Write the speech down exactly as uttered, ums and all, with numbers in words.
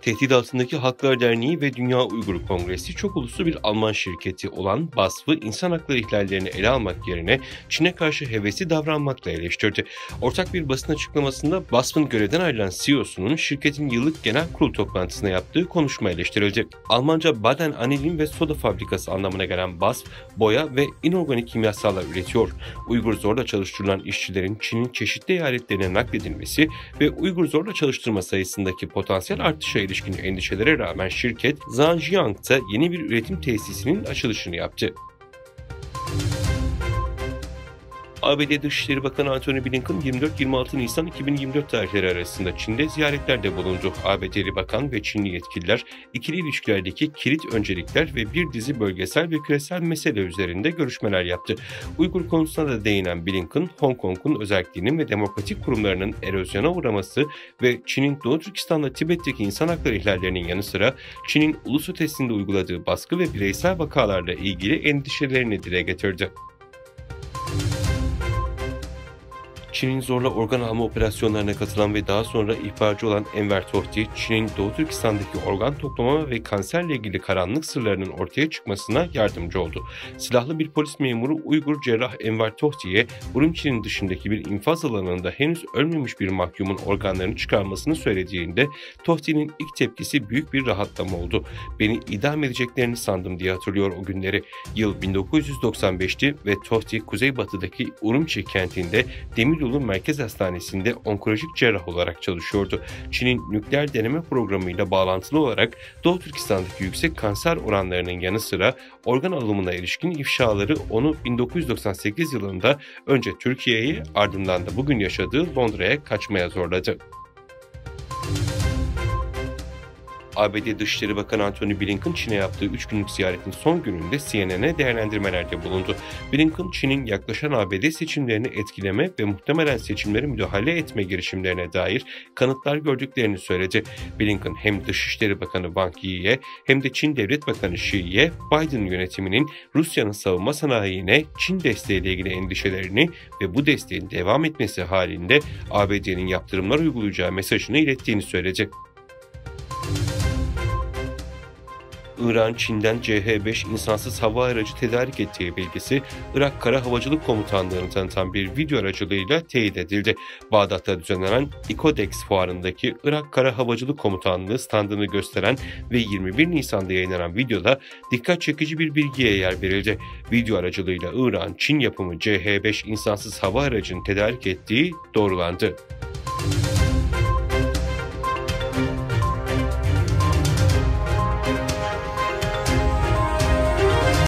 Tehdit Altındaki Halklar Derneği ve Dünya Uygur Kongresi çok uluslu bir Alman şirketi olan B A S F'ı insan hakları ihlallerini ele almak yerine Çin'e karşı hevesli davranmakla eleştirdi. Ortak bir basın açıklamasında B A S F'ın görevden ayrılan C E O'sunun şirketin yıllık genel kurul toplantısında yaptığı konuşma eleştirildi. Almanca Baden Anilin ve Soda Fabrikası anlamına gelen B A S F, boya ve inorganik kimyasallar üretiyor. Uygur zorla çalıştırılan işçilerin Çin'in çeşitli eyaletlerine nakledilmesi ve Uygur zorla çalıştırma sayısındaki potansiyel artışa ilişkin endişelere rağmen şirket, Zhangjiang'da yeni bir üretim tesisinin açılışını yaptı. A B D Dışişleri Bakanı Antony Blinken yirmi dört yirmi altı Nisan iki bin yirmi dört tarihleri arasında Çin'de ziyaretlerde bulundu. A B D'li bakan ve Çinli yetkililer ikili ilişkilerdeki kilit öncelikler ve bir dizi bölgesel ve küresel mesele üzerinde görüşmeler yaptı. Uygur konusuna da değinen Blinken, Hong Kong'un özelliğinin ve demokratik kurumlarının erozyona uğraması ve Çin'in Doğu Türkistan'la Tibet'teki insan hakları ihlallerinin yanı sıra Çin'in ulus ötesinde uyguladığı baskı ve bireysel vakalarla ilgili endişelerini dile getirdi. Çin'in zorla organ alma operasyonlarına katılan ve daha sonra ihbarcı olan Enver Tohti, Çin'in Doğu Türkistan'daki organ toplama ve kanserle ilgili karanlık sırlarının ortaya çıkmasına yardımcı oldu. Silahlı bir polis memuru Uygur cerrah Enver Tohti'ye Urumçi'nin dışındaki bir infaz alanında henüz ölmemiş bir mahkumun organlarını çıkarmasını söylediğinde Tohti'nin ilk tepkisi büyük bir rahatlama oldu. "Beni idam edeceklerini sandım" diye hatırlıyor o günleri. Yıl bin dokuz yüz doksan beşti ve Tohti kuzeybatıdaki Urumçi kentinde demir Yolu Merkez Hastanesi'nde onkolojik cerrah olarak çalışıyordu. Çin'in nükleer deneme programıyla bağlantılı olarak Doğu Türkistan'daki yüksek kanser oranlarının yanı sıra organ alımına ilişkin ifşaları onu bin dokuz yüz doksan sekiz yılında önce Türkiye'ye, ardından da bugün yaşadığı Londra'ya kaçmaya zorladı. A B D Dışişleri Bakanı Antony Blinken, Çin'e yaptığı üç günlük ziyaretin son gününde C N N'e değerlendirmelerde bulundu. Blinken, Çin'in yaklaşan A B D seçimlerini etkileme ve muhtemelen seçimlere müdahale etme girişimlerine dair kanıtlar gördüklerini söyledi. Blinken hem Dışişleri Bakanı Wang Yi'ye hem de Çin Devlet Bakanı Xi'ye Biden yönetiminin Rusya'nın savunma sanayine Çin desteğiyle ilgili endişelerini ve bu desteğin devam etmesi halinde A B D'nin yaptırımlar uygulayacağı mesajını ilettiğini söyledi. İran, Çin'den C H beş insansız hava aracı tedarik ettiği bilgisi, Irak Kara Havacılık Komutanlığı'nı tanıtan bir video aracılığıyla teyit edildi. Bağdat'ta düzenlenen İKODEX fuarındaki Irak Kara Havacılık Komutanlığı standını gösteren ve yirmi bir Nisan'da yayınlanan videoda dikkat çekici bir bilgiye yer verildi. Video aracılığıyla İran, Çin yapımı C H beş insansız hava aracını tedarik ettiği doğrulandı.